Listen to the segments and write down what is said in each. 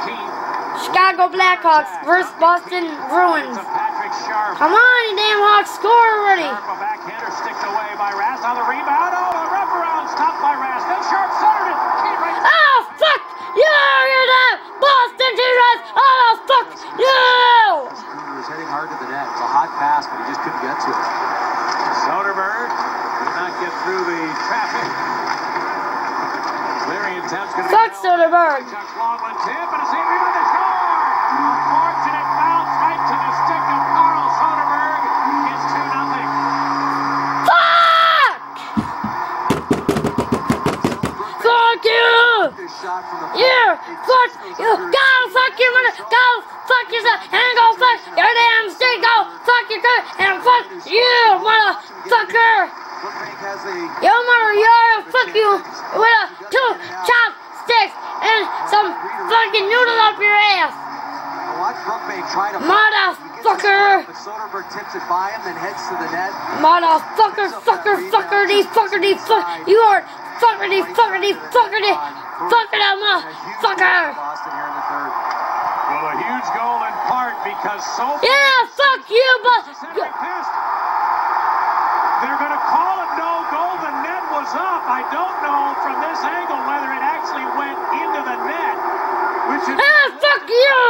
Chicago Blackhawks versus Boston Bruins. Come on, you damn Hawks, score already. A backhander sticked away by Rask on the rebound. Oh, a wraparound stopped by Rask. Then Sharp centered it. Oh, fuck you! You're that Boston Bruins. Oh, fuck you! He was hitting hard to the net. It's a hot pass, but he just couldn't get to it. Soderberg did not get through the traffic. Clearing attempt's going to be... Fuck Soderberg. Long one tip, and a save rebound to score! Unfortunate bounce right to the stick of Carl Soderberg. It's 2-0. Fuck! Fuck you! Yeah, fuck you! Go fuck your mother! Go fuck yourself! And go fuck your damn state! Go fuck your country! And fuck you, motherfucker! Yo, mother, yo, fuck you with a 2 chopsticks and some fucking noodles up your ass! Watch Brookbank try to... Motherfucker! But Soderberg tips it by him, then heads to the net. Motherfucker, fuckerty, fuckerty, fuck! You are fuckerty, fuckerty, fuckerty, fucker that motherfucker! Well, a huge goal in part because Yeah, fuck you, but... They're going to call it no goal. The net was up. I don't know from this angle whether it actually went into the net. Which is fuck you!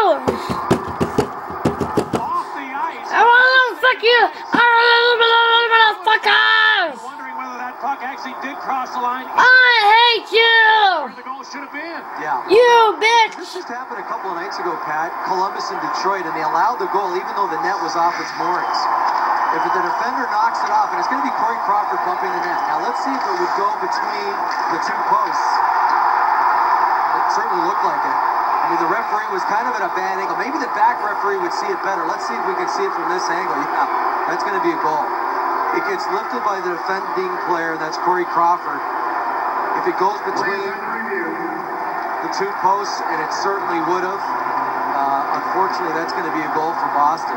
off the ice. I want to fuck you! Motherfuckers! Wondering whether that puck actually did cross the line. I hate you! Where the goal should have been. Yeah. You bitch! This just happened a couple of nights ago, Pat. Columbus and Detroit, and they allowed the goal even though the net was off its moorings. If the defender knocks it off, and it's going to be Corey Crawford bumping the net. Now let's see if it would go between the 2 posts. It certainly looked like it. I mean, the referee was kind of at a bad angle. Maybe the back referee would see it better. Let's see if we can see it from this angle. Yeah, that's going to be a goal. It gets lifted by the defending player, that's Corey Crawford. If it goes between the 2 posts, and it certainly would have, unfortunately, that's going to be a goal for Boston.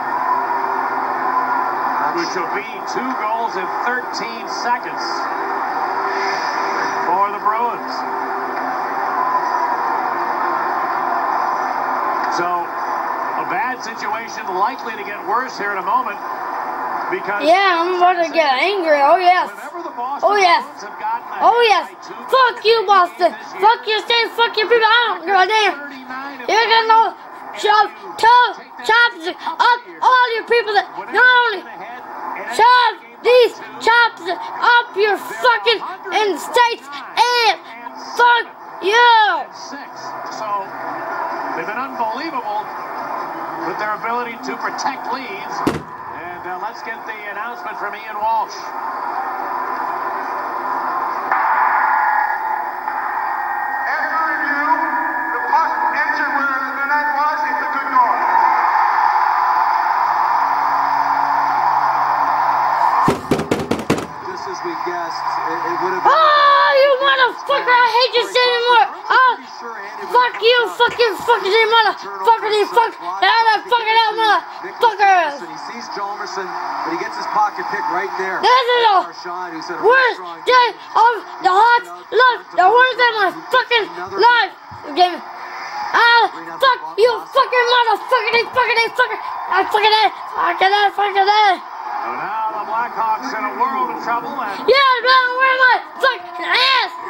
Which will be 2 goals in 13 seconds for the Bruins. So, a bad situation likely to get worse here in a moment because... Yeah, I'm about to get angry. Oh, yes. Oh, yes. Oh, yes. Fuck you, Boston. Fuck your state. Fuck your people. I don't give a damn. You're gonna know. Shove 2 chopsticks up all your people that not only shove these chopsticks up your fucking states and fuck you. So they've been unbelievable with their ability to protect leads. And let's get the announcement from Ian Walsh. Oh, you motherfucker! I hate you so anymore. Oh, fuck you, fucking motherfucker! Fuck that fucking out, motherfuckers! He sees Jalmerson, but he gets his pocket pick right there. This is the worst day of the Hawks' life. The worst day of my fucking life. Game. Fuck you, fucking motherfucker! Fucker! I fucking that. So now the Blackhawks in a world of trouble. And yeah, where am I? Fucking ass!